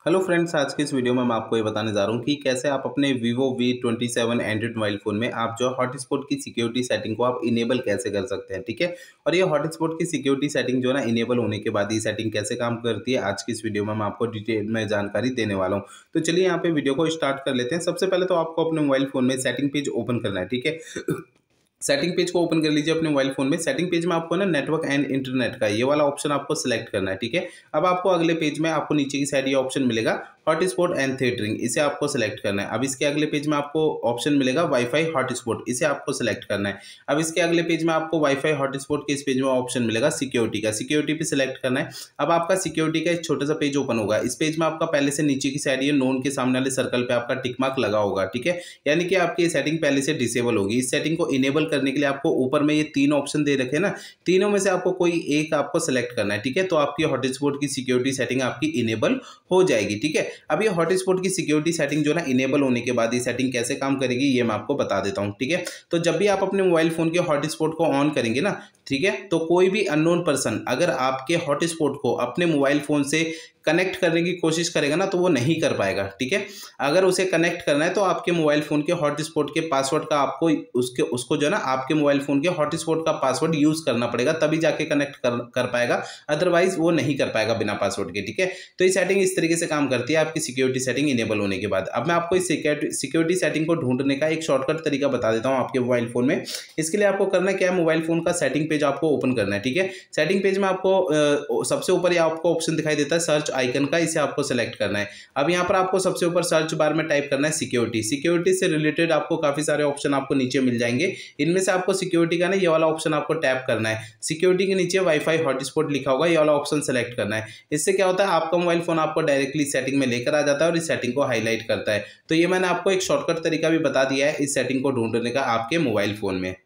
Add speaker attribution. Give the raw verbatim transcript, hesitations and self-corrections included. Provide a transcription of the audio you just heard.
Speaker 1: Hello friends, आज के इस वीडियो में मैं आपको ये बताने जा रहा हूँ कि कैसे आप अपने Vivo V twenty seven Android mobile phone में आप जो हॉटस्पॉट की सिक्योरिटी सेटिंग को आप इनेबल कैसे कर सकते हैं। ठीक है। और ये हॉटस्पॉट की सिक्योरिटी सेटिंग जो है ना, इनेबल होने के बाद ये सेटिंग कैसे काम करती है, आज की इस वीडियो में मैं आपको डिटेल में जानकारी देने वाला हूँ। तो चलिए यहाँ पे वीडियो को स्टार्ट कर लेते हैं। सबसे पहले तो आपको अपने मोबाइल फ़ोन में सेटिंग पेज ओपन करना है। ठीक है। सेटिंग पेज को ओपन कर लीजिए अपने मोबाइल फोन में। सेटिंग पेज में आपको ना नेटवर्क एंड इंटरनेट का ये वाला ऑप्शन आपको सिलेक्ट करना है। ठीक है। अब आपको अगले पेज में आपको नीचे की साइड ये ऑप्शन मिलेगा हॉटस्पॉट एंड थिएटरिंग, इसे आपको सिलेक्ट करना है। अब इसके अगले पेज में आपको ऑप्शन मिलेगा वाईफाई हॉटस्पॉट, इसे आपको सिलेक्ट करना है। अब इसके अगले पेज में आपको वाईफाई हॉटस्पॉट के इस पेज में ऑप्शन मिलेगा सिक्योरिटी का, सिक्योरिटी पे सिलेक्ट करना है। अब आपका सिक्योरिटी का एक छोटा सा पेज ओपन होगा। इस पेज में आपका पहले से नीचे की साइड ये नोन के सामने वाले सर्कल पे आपका टिक मार्क लगा होगा। ठीक है। यानी कि आपकी ये सेटिंग पहले से डिसेबल होगी। इस सेटिंग को इनेबल करने के लिए आपको ऊपर में ये तीन ऑप्शन दे रखे हैं ना, तीनों में से आपको कोई एक आपको सेलेक्ट करना है। ठीक है। तो आपकी हॉटस्पॉट की सिक्योरिटी सेटिंग आपकी इनेबल हो जाएगी। ठीक है। अब ये हॉटस्पॉट की सिक्योरिटी सेटिंग जो है ना, इनेबल होने के बाद ये सेटिंग कैसे काम करेगी ये मैं आपको बता देता हूं। ठीक है। तो जब भी आप अपने मोबाइल फोन के हॉटस्पॉट को ऑन करेंगे ना, ठीक है, तो कोई भी अननोन पर्सन अगर आपके हॉटस्पॉट को अपने मोबाइल फोन से कनेक्ट करने की कोशिश करेगा ना, तो वो नहीं कर पाएगा। ठीक है। अगर उसे कनेक्ट करना है तो आपके मोबाइल फोन के हॉटस्पॉट के पासवर्ड का आपको उसके उसको जो है ना आपके मोबाइल फोन के हॉटस्पॉट का पासवर्ड यूज करना पड़ेगा, तभी जाके कनेक्ट कर, कर पाएगा। अदरवाइज वो नहीं कर पाएगा बिना पासवर्ड के। ठीक है। तो ये सेटिंग इस तरीके से काम करती है आपकी सिक्योरिटी सेटिंग इनेबल होने के बाद। अब मैं आपको इस सिक्योरिटी सेटिंग को ढूंढने का एक शॉर्टकट तरीका बता देता हूँ आपके मोबाइल फोन में। इसके लिए आपको करना क्या है, मोबाइल फोन का सेटिंग पेज आपको ओपन करना है। ठीक है। सेटिंग पेज में आपको सबसे ऊपर ये आपको ऑप्शन दिखाई देता है सर्च आइकन का, इसे आपको सेलेक्ट करना है। अब यहाँ पर आपको सबसे ऊपर सर्च बार में टाइप करना है सिक्योरिटी। सिक्योरिटी से रिलेटेड आपको काफी सारे ऑप्शन आपको नीचे मिल जाएंगे। इनमें से आपको सिक्योरिटी का ना ये वाला ऑप्शन आपको टैप करना है। सिक्योरिटी के नीचे वाईफाई हॉटस्पॉट लिखा होगा, ये वाला ऑप्शन सेलेक्ट करना है। इससे क्या होता है, आपका मोबाइल फोन आपको डायरेक्टली सेटिंग में लेकर आ जाता है और इस सेटिंग को हाईलाइट करता है। तो ये मैंने आपको एक शॉर्टकट तरीका भी बता दिया है इस सेटिंग को ढूंढने का आपके मोबाइल फोन में।